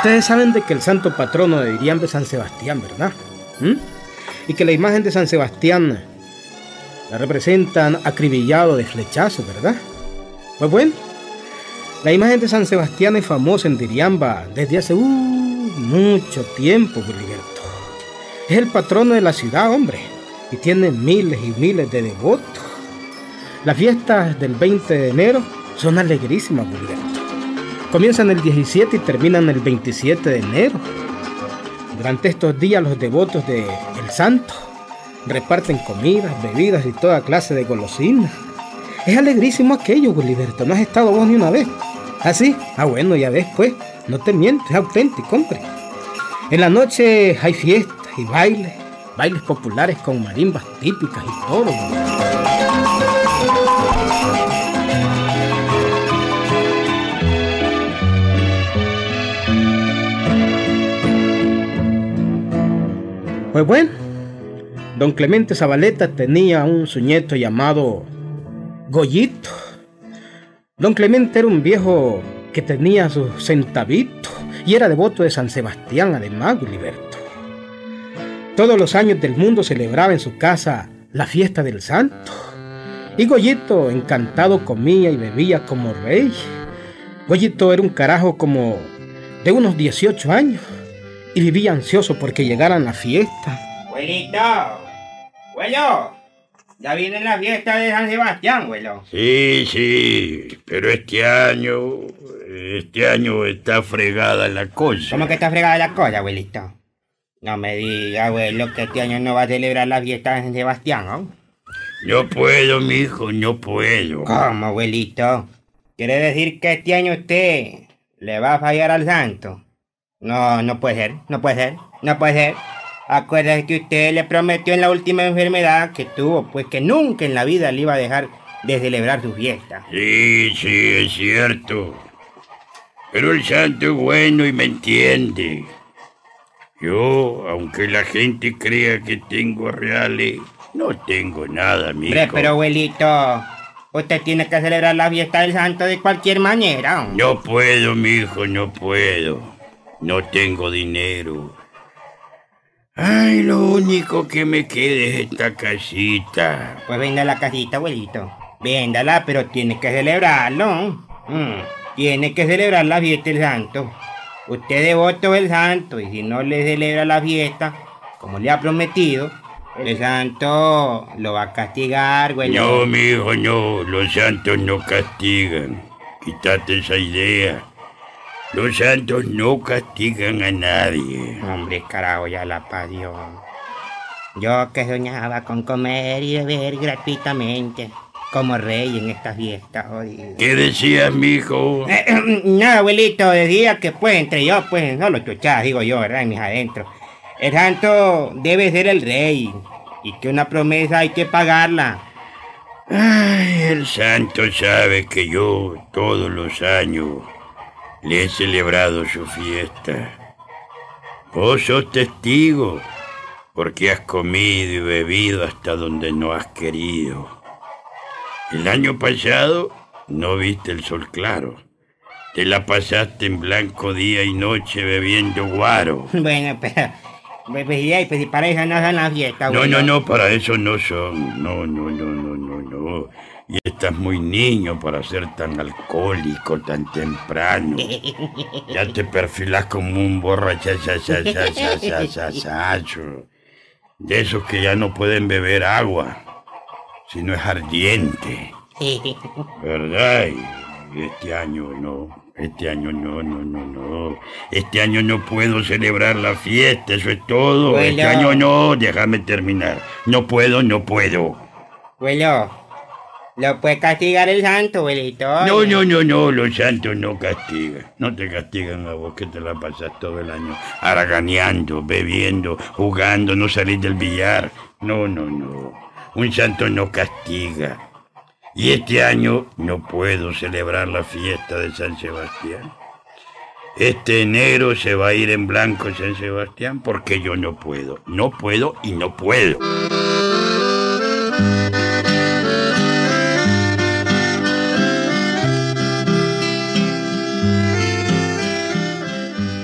Ustedes saben de que el santo patrono de Diriamba es San Sebastián, ¿verdad? Y que la imagen de San Sebastián la representan acribillado de flechazos, ¿verdad? Pues bueno, la imagen de San Sebastián es famosa en Diriamba desde hace mucho tiempo, Gilberto. Es el patrono de la ciudad, hombre, y tiene miles y miles de devotos. Las fiestas del 20 de enero son alegrísimas, Gilberto. Comienzan el 17 y terminan el 27 de enero. Durante estos días los devotos del santo reparten comidas, bebidas y toda clase de golosinas. Es alegrísimo aquello, Gilberto. ¿No has estado vos ni una vez? ¿Ah, sí? Ah, bueno, ya ves, pues. No te miento, es auténtico, hombre. En la noche hay fiestas y bailes populares con marimbas típicas y todo. Pues bueno, don Clemente Zabaleta tenía un su nieto llamado Goyito. Don Clemente era un viejo que tenía sus centavitos y era devoto de San Sebastián, además, Gilberto. Todos los años del mundo celebraba en su casa la fiesta del santo. Y Goyito, encantado, comía y bebía como rey. Goyito era un carajo como de unos 18 años y vivía ansioso porque llegaran las fiestas. Abuelito, abuelo, ya viene la fiesta de San Sebastián, abuelo. Sí, pero este año está fregada la cosa. ¿Cómo que está fregada la cosa, abuelito? No me diga, abuelo, que este año no va a celebrar la fiesta de San Sebastián, ¿no? No puedo, mijo, no puedo. ¿Cómo, abuelito? ¿Quiere decir que este año usted le va a fallar al santo? No puede ser. Acuérdese que usted le prometió en la última enfermedad que tuvo, pues que nunca en la vida le iba a dejar de celebrar su fiesta. Sí, es cierto. Pero el santo es bueno y me entiende. Yo, aunque la gente crea que tengo reales, no tengo nada, mijo. Pero abuelito, usted tiene que celebrar la fiesta del santo de cualquier manera. No puedo, mijo, no puedo. No tengo dinero. Ay, lo único que me queda es esta casita. Pues venda la casita, abuelito. Véndala, pero tiene que celebrarlo. Tiene que celebrar la fiesta del santo. Usted es devoto del santo y si no le celebra la fiesta, como le ha prometido, el santo lo va a castigar, güey. No, mijo, no. Los santos no castigan. Quítate esa idea. Los santos no castigan a nadie. Hombre, carajo, ya la parió. Yo que soñaba con comer y beber gratuitamente, como rey en esta fiesta, jodido. ¿Qué decías, mijo? Nada, abuelito, decía que pues entre yo, pues, no lo chuchaba, digo yo, ¿verdad? En mis adentros. El santo debe ser el rey y que una promesa hay que pagarla. Ay, el santo sabe que yo todos los años le he celebrado su fiesta. Vos sos testigo, porque has comido y bebido hasta donde no has querido. El año pasado no viste el sol claro. Te la pasaste en blanco día y noche bebiendo guaro. Bueno, pero si para eso no son las fiestas, abuelo. No, para eso no son. No. Y estás muy niño para ser tan alcohólico tan temprano. Ya te perfilás como un borrachacho. De esos que ya no pueden beber agua, si no es ardiente. ¿Verdad? Y este año no. Este año no puedo celebrar la fiesta, eso es todo. Bueno. Este año no, déjame terminar. No puedo. Abuelo, ¿lo puede castigar el santo, abuelito? No, los santos no castigan. No te castigan a vos que te la pasas todo el año haraganeando, bebiendo, jugando, no salís del billar. No. Un santo no castiga. Y este año no puedo celebrar la fiesta de San Sebastián. Este enero se va a ir en blanco San Sebastián porque yo no puedo. No puedo.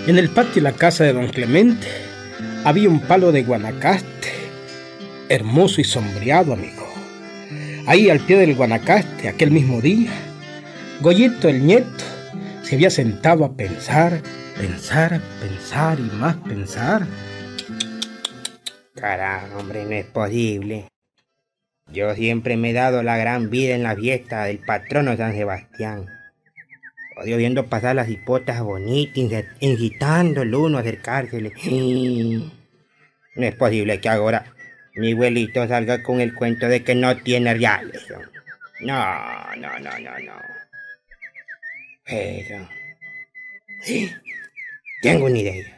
En el patio de la casa de don Clemente había un palo de Guanacaste, hermoso y sombreado, amigo. Ahí al pie del Guanacaste, aquel mismo día, Goyito el nieto se había sentado a pensar y más pensar. Carajo, hombre, no es posible. Yo siempre me he dado la gran vida en la fiesta del patrono San Sebastián. Odio viendo pasar las hipotas bonitas, incitando el uno a acercársele. No es posible que ahora mi abuelito salga con el cuento de que no tiene reales. No. Pero... sí, tengo una idea.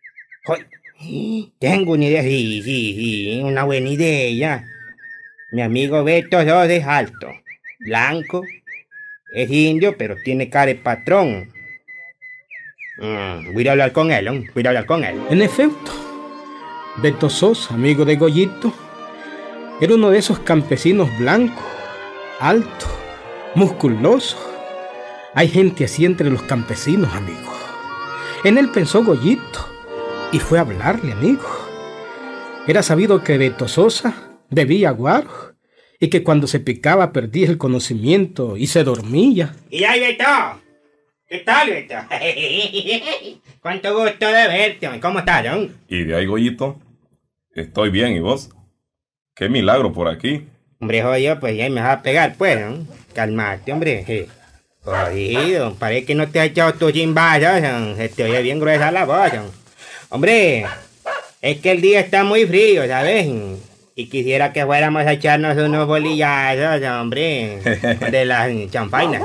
Tengo una idea, sí, una buena idea. Mi amigo Beto Sosa es alto, blanco, es indio, pero tiene cara de patrón. Voy a hablar con él, En efecto, Beto Sosa, amigo de Goyito, era uno de esos campesinos blancos, alto, musculoso. Hay gente así entre los campesinos, amigo. En él pensó Goyito y fue a hablarle, amigo. Era sabido que Beto Sosa bebía guaro y que cuando se picaba perdía el conocimiento y se dormía. ¿Y ahí, Beto? ¿Qué tal, Beto? Cuánto gusto de verte, ¿cómo estás, John? ¿Y de ahí, Goyito? Estoy bien, ¿y vos? ¡Qué milagro por aquí! Hombre, joyo, pues ya me vas a pegar, pues, ¿no? Calmate, hombre. Jodido, parece que no te has echado tu chimbazo, se te oye bien gruesa la voz, ¿no? Hombre, es que el día está muy frío, ¿sabes? Y quisiera que fuéramos a echarnos unos bolillazos, hombre, de las champainas.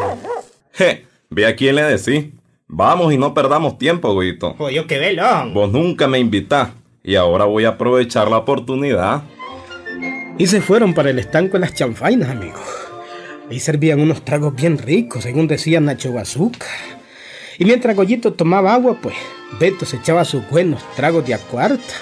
Ve a quién le decís. Vamos y no perdamos tiempo, Goyito. Joyo, qué velón. Vos nunca me invitás y ahora voy a aprovechar la oportunidad. Y se fueron para el estanco de las chanfainas, amigos. Ahí servían unos tragos bien ricos, según decía Nacho Bazooka. Y mientras Goyito tomaba agua, pues Beto se echaba sus buenos tragos de a cuarta.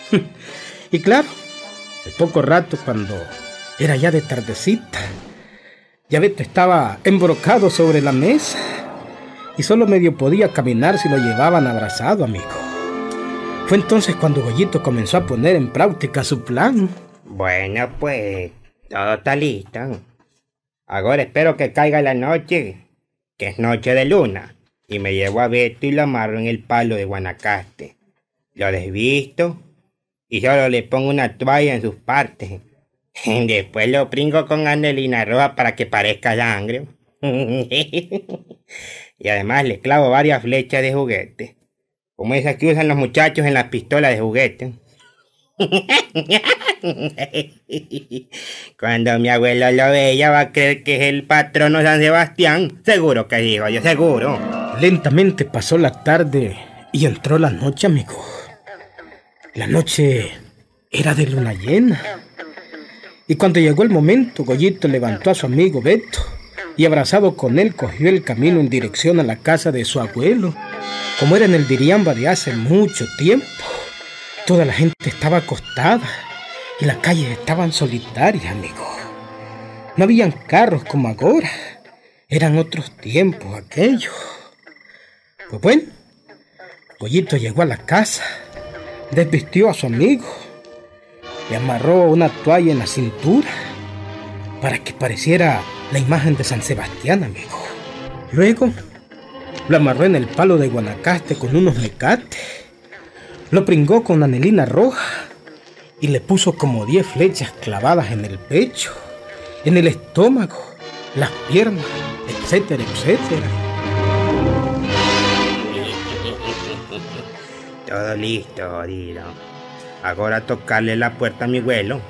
Y claro, de poco rato, cuando era ya de tardecita, ya Beto estaba embrocado sobre la mesa y solo medio podía caminar si lo llevaban abrazado, amigo. Fue entonces cuando Goyito comenzó a poner en práctica su plan. Bueno, pues, todo está listo. Ahora espero que caiga la noche, que es noche de luna, y me llevo a Beto y lo amarro en el palo de Guanacaste. Lo desvisto y solo le pongo una toalla en sus partes. Después lo pringo con anelina roja para que parezca sangre. Y además le clavo varias flechas de juguete, como esas que usan los muchachos en las pistolas de juguete. Cuando mi abuelo lo vea va a creer que es el patrono San Sebastián. Seguro que digo yo, seguro. Lentamente pasó la tarde y entró la noche, amigo. La noche era de luna llena. Y cuando llegó el momento, Goyito levantó a su amigo Beto y abrazado con él cogió el camino en dirección a la casa de su abuelo. Como era en el Diriamba de hace mucho tiempo, toda la gente estaba acostada y las calles estaban solitarias, amigo. No habían carros como ahora. Eran otros tiempos aquellos. Pues bueno, Goyito llegó a la casa, desvistió a su amigo, le amarró una toalla en la cintura para que pareciera la imagen de San Sebastián, amigo. Luego lo amarró en el palo de Guanacaste con unos mecates, lo pringó con anelina roja y le puso como 10 flechas clavadas en el pecho, en el estómago, las piernas, etcétera, etcétera. Todo listo, jodido. Ahora tocarle la puerta a mi abuelo.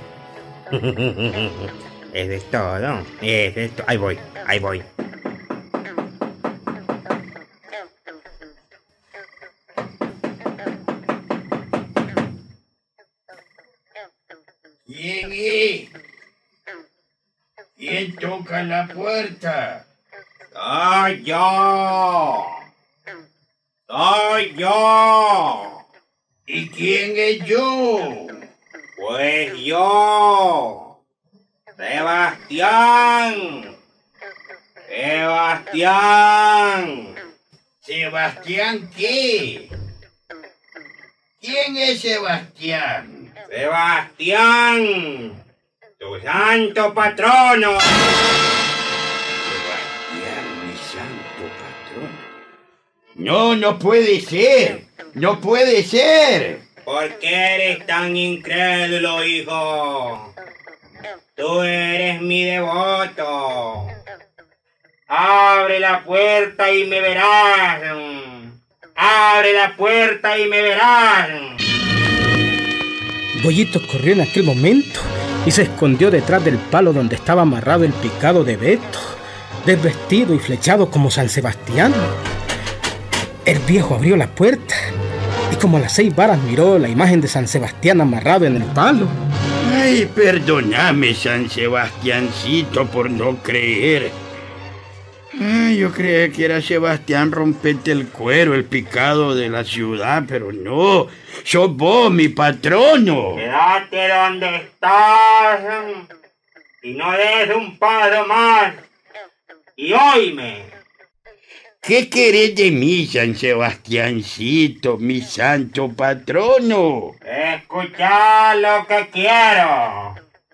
Eso es todo. Ahí voy. ¿Quién es? ¿Quién toca la puerta? ¡Soy yo! ¡Soy yo! ¿Y quién es yo? Pues yo, Sebastián. ¿Sebastián qué? ¿Quién es Sebastián? Sebastián, tu santo patrono. Sebastián, mi santo patrón. No, no puede ser. No puede ser. ¿Por qué eres tan incrédulo, hijo? Tú eres mi devoto. Abre la puerta y me verás. Abre la puerta y me verás. Goyito corrió en aquel momento y se escondió detrás del palo donde estaba amarrado el picado de Beto, desvestido y flechado como San Sebastián. El viejo abrió la puerta y como a las 6 varas miró la imagen de San Sebastián amarrado en el palo. Ay, perdóname, San Sebastiancito, por no creer. Ay, yo creía que era Sebastián Rompete el Cuero, el picado de la ciudad, pero no. Sos vos, mi patrono. Quédate donde estás y no des un paso más. Y oíme. ¿Qué querés de mí, San Sebastiancito, mi santo patrono? Escucha lo que quiero.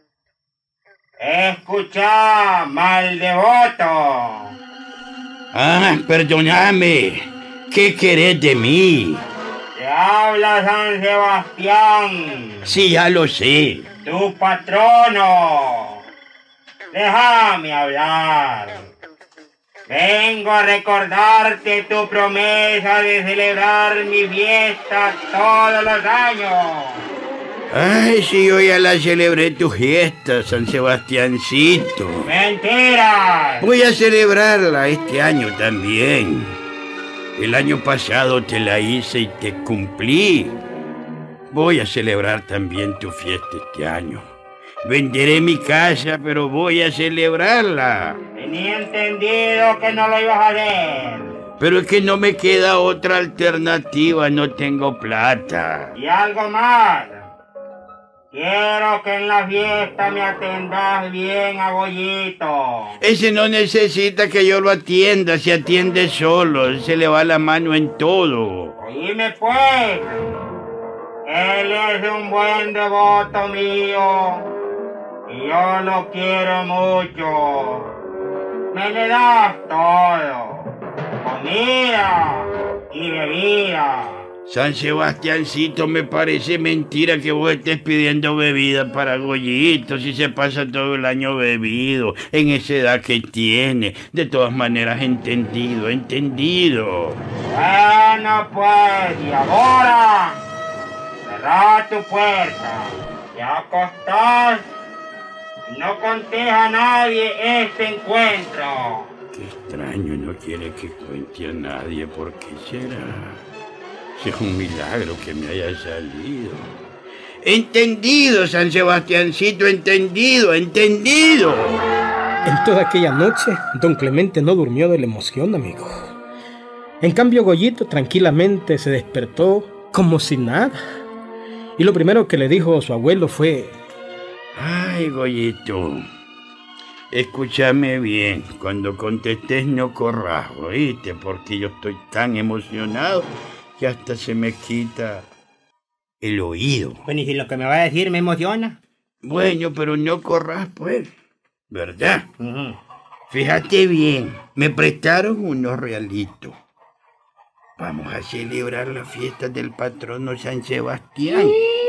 Escucha, mal devoto. Ah, perdóname. ¿Qué querés de mí? Te habla San Sebastián, Sí, ya lo sé. tu patrono. Déjame hablar. Vengo a recordarte tu promesa de celebrar mi fiesta todos los años. Ay, sí, yo ya la celebré tu fiesta, San Sebastiancito. ¡Mentiras! Voy a celebrarla este año también. El año pasado te la hice y te cumplí. Voy a celebrar también tu fiesta este año. Venderé mi casa, pero voy a celebrarla. Tenía entendido que no lo ibas a hacer. Pero es que no me queda otra alternativa, no tengo plata. Y algo más. Quiero que en la fiesta me atendas bien a Goyito. Ese no necesita que yo lo atienda, se atiende solo, se le va la mano en todo. Oíme pues. Él es un buen devoto mío. Y yo lo quiero mucho. Me le das todo. Comida y bebida. San Sebastiancito, me parece mentira que vos estés pidiendo bebida para Goyito si se pasa todo el año bebido, en esa edad que tiene. De todas maneras, entendido. Bueno pues, y ahora, cerrá tu puerta. Te acostás y no contés a nadie este encuentro. Qué extraño, no quiere que cuente a nadie. ¿Por qué será? Si es un milagro que me haya salido. Entendido, San Sebastiancito, entendido. En toda aquella noche, don Clemente no durmió de la emoción, amigo. En cambio, Goyito tranquilamente se despertó como si nada. Y lo primero que le dijo a su abuelo fue: Ay, Goyito, escúchame bien. Cuando contestes no corras, ¿oíste? Porque yo estoy tan emocionado que hasta se me quita el oído. Bueno, y si lo que me va a decir me emociona. Bueno, pero no corras, pues, ¿verdad? Fíjate bien, me prestaron unos realitos. Vamos a celebrar la fiesta del patrono San Sebastián.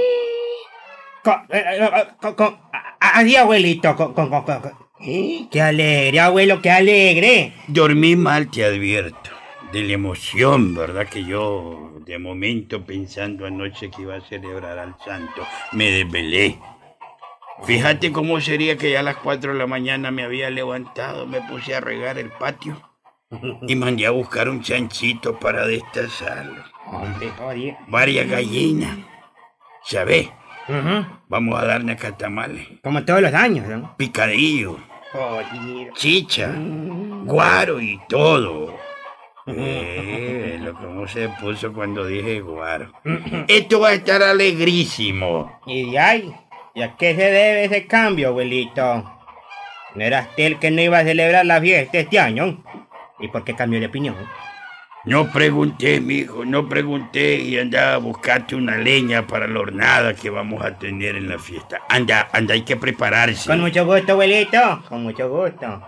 Así, abuelito. Qué alegre, abuelo, qué alegre. Dormí mal, te advierto. De la emoción, ¿verdad? Que yo, de momento, pensando anoche que iba a celebrar al santo, me desvelé. Fíjate cómo sería que ya a las 4 de la mañana me había levantado, me puse a regar el patio y mandé a buscar un chanchito para destazarlo. Varias gallinas, ¿sabes? Vamos a darle a catamales. Como todos los años, ¿no? Picadillo, Jodido. chicha, guaro y todo. Lo como se puso cuando dije guaro. Esto va a estar alegrísimo. ¿Y a qué se debe ese cambio, abuelito? ¿No eras tú el que no iba a celebrar la fiesta este año? ¿Y por qué cambió de opinión? No pregunté, mijo, no pregunté y anda a buscarte una leña para la hornada que vamos a tener en la fiesta. Anda, hay que prepararse. Con mucho gusto, abuelito. Con mucho gusto.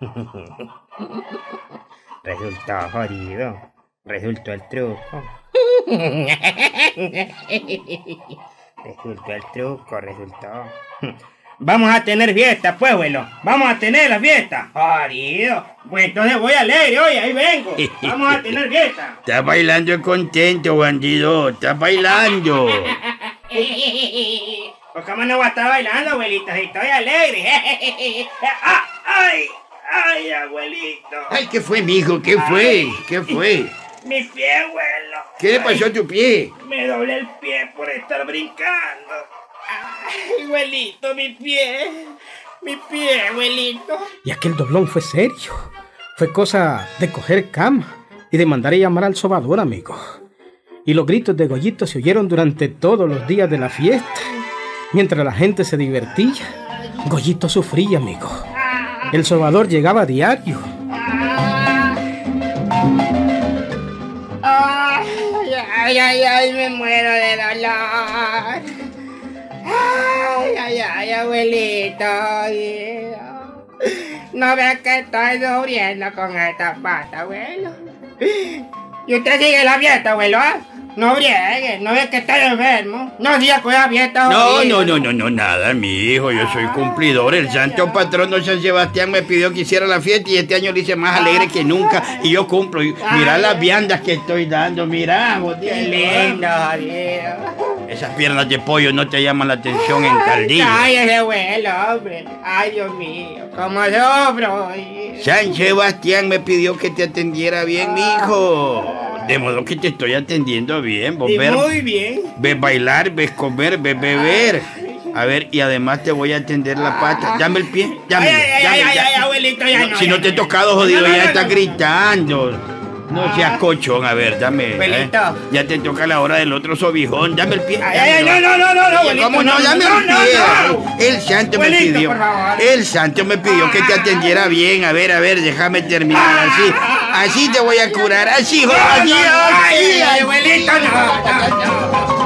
Resultó jodido. Resultó el truco. Resultó. Vamos a tener fiesta, pues, abuelo. Vamos a tener la fiesta. Jodido. Pues entonces voy alegre, oye, ahí vengo. Vamos a tener fiesta. Estás bailando contento, bandido. Estás bailando. Pues cómo no voy a estar bailando, abuelito, si estoy alegre. ¡Ay, abuelito! Ay, ¿qué fue, mijo? ¿Qué fue? ¿Qué fue? Mi pie, abuelo. ¿Qué le pasó a tu pie? Me doblé el pie por estar brincando. Ay, abuelito, mi pie, abuelito. Y aquel doblón fue serio. Fue cosa de coger cama y de mandar a llamar al sobador, amigo. Y los gritos de Goyito se oyeron durante todos los días de la fiesta. Mientras la gente se divertía, Goyito sufría, amigo. El sobador llegaba a diario. Ay, me muero de dolor. Ay, abuelito. No ves que estoy sufriendo con esta pata, abuelo. ¿Y usted sigue la fiesta, abuelo? No briegue, no ves que está enfermo. No siga con la fiesta. No, nada, mi hijo, yo soy cumplidor. El santo patrono San Sebastián me pidió que hiciera la fiesta y este año lo hice más alegre que nunca y yo cumplo. Mira las viandas que estoy dando, mira. Qué lindo, Dios. Esas piernas de pollo no te llaman la atención en caldillo. Ay, ese abuelo, hombre. Ay, Dios mío, cómo sufro. San Sebastián me pidió que te atendiera bien, mi hijo. De modo que te estoy atendiendo bien. Vos muy bien. Ves bailar, ves comer, ves beber. A ver, y además te voy a atender la pata. Dame el pie, dame. Abuelito, ya no. Si no te he tocado, jodido, ya estás gritando. No seas cochón, a ver, dame. Ya te toca la hora del otro sobijón. Dame el pie. No, abuelito. ¿Cómo no? Dame el pie. El santo me pidió. El santo me pidió que te atendiera bien. A ver, déjame terminar así. Así te voy a curar. Así, hijo. Así. Abuelito, no.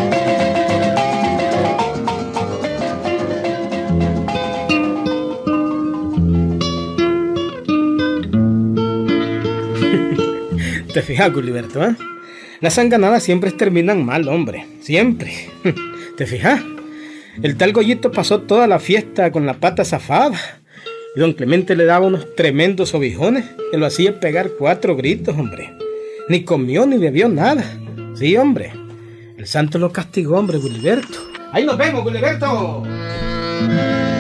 ¿Te fijas, Guliberto, eh? Las sanganadas siempre terminan mal, hombre. Siempre. ¿Te fijas? El tal Goyito pasó toda la fiesta con la pata zafada. Y don Clemente le daba unos tremendos sobijones que lo hacía pegar 4 gritos, hombre. Ni comió ni bebió nada. Sí, hombre. El santo lo castigó, hombre, Guliberto. ¡Ahí nos vemos, Guliberto!